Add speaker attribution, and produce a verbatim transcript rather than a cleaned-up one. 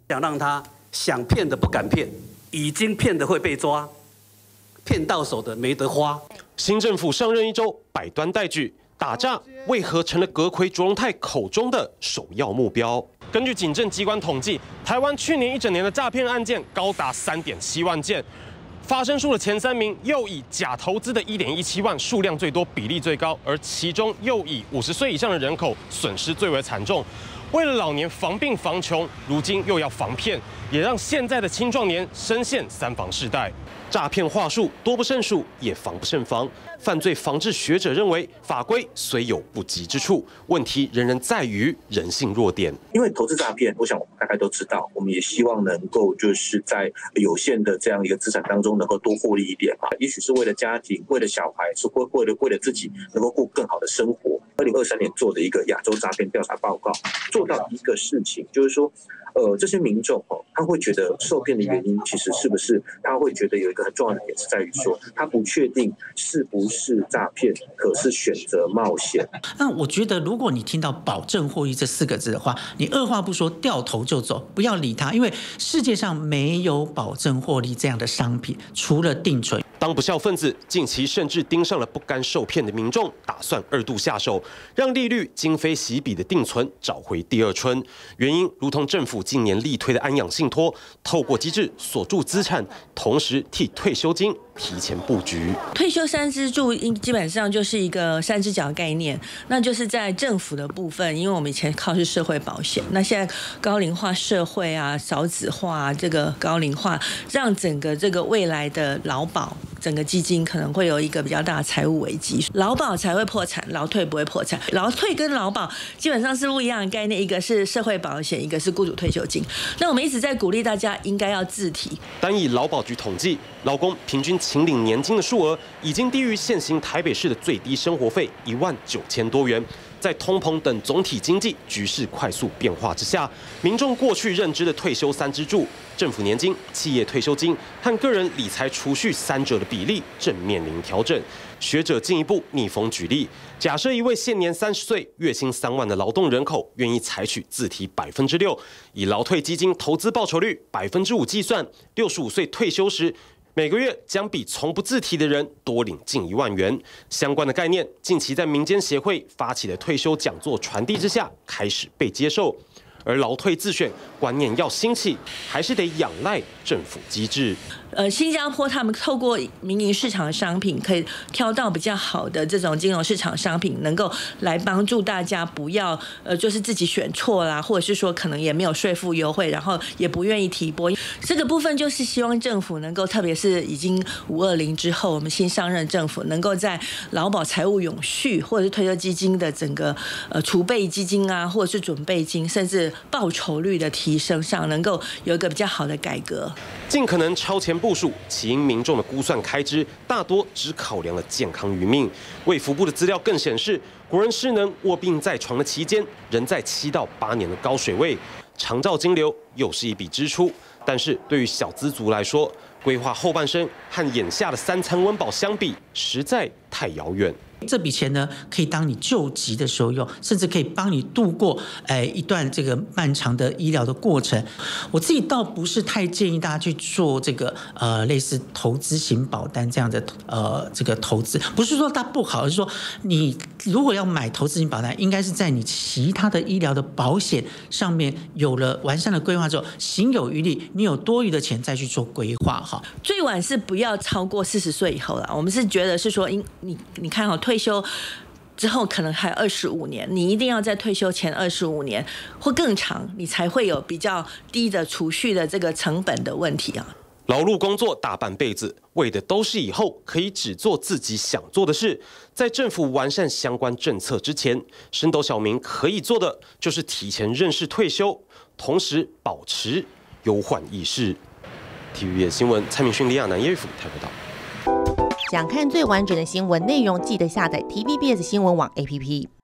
Speaker 1: 想让他想骗的不敢骗，已经骗的会被抓，骗到手的没得花。
Speaker 2: 新政府上任一周，百端待举，打诈为何成了阁揆卓荣泰口中的首要目标？根据警政机关统计，台湾去年一整年的诈骗案件高达三点七万件。 发生数的前三名又以假投资的一点一七万数量最多，比例最高，而其中又以五十岁以上的人口损失最为惨重。为了老年防病防穷，如今又要防骗，也让现在的青壮年深陷三防世代。诈骗话术多不胜数，也防不胜防。犯罪防治学者认为，法规虽有不及之处，问题仍然在于人性弱点。
Speaker 3: 因为投资诈骗，我想我们大概都知道，我们也希望能够就是在有限的这样一个资产当中，能够多获利一点啊。也许是为了家庭，为了小孩，是为为了为了自己能够过更好的生活。二零二三年做的一个亚洲诈骗调查报告，做到一个事情，就是说。 呃，这些民众哦，他会觉得受骗的原因，其实是不是他会觉得有一个很重要的点是在于说，他不确定是不是诈骗，可是选择冒险。
Speaker 4: 那我觉得，如果你听到“保证获利”这四个字的话，你二话不说掉头就走，不要理他，因为世界上没有保证获利这样的商品，除了定存。
Speaker 2: 当不孝分子近期甚至盯上了不甘受骗的民众，打算二度下手，让利率今非昔比的定存找回第二春。原因如同政府近年力推的安养信托，透过机制锁住资产，同时替退休金提前布局。
Speaker 5: 退休三支柱基本上就是一个三只脚概念，那就是在政府的部分，因为我们以前靠是社会保险，那现在高龄化社会啊、少子化啊，这个高龄化，让整个这个未来的劳保。 整个基金可能会有一个比较大的财务危机，劳保才会破产，劳退不会破产。劳退跟劳保基本上是不一样的概念，一个是社会保险，一个是雇主退休金。那我们一直在鼓励大家应该要自提。
Speaker 2: 单以劳保局统计，劳工平均请领年金的数额已经低于现行台北市的最低生活费一万九千多元。 在通膨等总体经济局势快速变化之下，民众过去认知的退休三支柱——政府年金、企业退休金和个人理财储蓄三者的比例正面临调整。学者进一步逆风举例，假设一位现年三十岁、月薪三万的劳动人口愿意采取自提百分之六，以劳退基金投资报酬率百分之五计算，六十五岁退休时。 每个月将比从不自提的人多领近一万元。相关的概念，近期在民间协会发起的退休讲座传递之下，开始被接受。而劳退自选观念要兴起，还是得仰赖政府机制。
Speaker 5: 呃，新加坡他们透过民营市场的商品，可以挑到比较好的这种金融市场商品，能够来帮助大家不要呃，就是自己选错啦，或者是说可能也没有税负优惠，然后也不愿意提拨。这个部分就是希望政府能够，特别是已经五二零之后，我们新上任政府能够在劳保财务永续，或者是退休基金的整个呃储备基金啊，或者是准备金，甚至报酬率的提升上，能够有一个比较好的改革，
Speaker 2: 尽可能超前部署，起因民众的估算开支大多只考量了健康余命。卫福部的资料更显示，国人失能卧病在床的期间，仍在七到八年的高水位，长照金流又是一笔支出。但是对于小资族来说，规划后半生和眼下的三餐温饱相比，实在太遥远。
Speaker 4: 这笔钱呢，可以当你救急的时候用，甚至可以帮你度过哎一段这个漫长的医疗的过程。我自己倒不是太建议大家去做这个呃类似投资型保单这样的呃这个投资，不是说它不好，而是说你如果要买投资型保单，应该是在你其他的医疗的保险上面有了完善的规划之后，行有余力，你有多余的钱再去做规划哈。
Speaker 5: 最晚是不要超过四十岁以后啦。我们是觉得是说，因你你看哈。 退休之后可能还二十五年，你一定要在退休前二十五年或更长，你才会有比较低的储蓄的这个成本的问题啊。
Speaker 2: 劳碌工作大半辈子，为的都是以后可以只做自己想做的事。在政府完善相关政策之前，升斗小民可以做的就是提前认识退休，同时保持忧患意识。体育业新闻，蔡明勋、李亚男、叶玉甫台报道。
Speaker 6: 想看最完整的新闻内容，记得下载 T V B S 新闻网 A P P。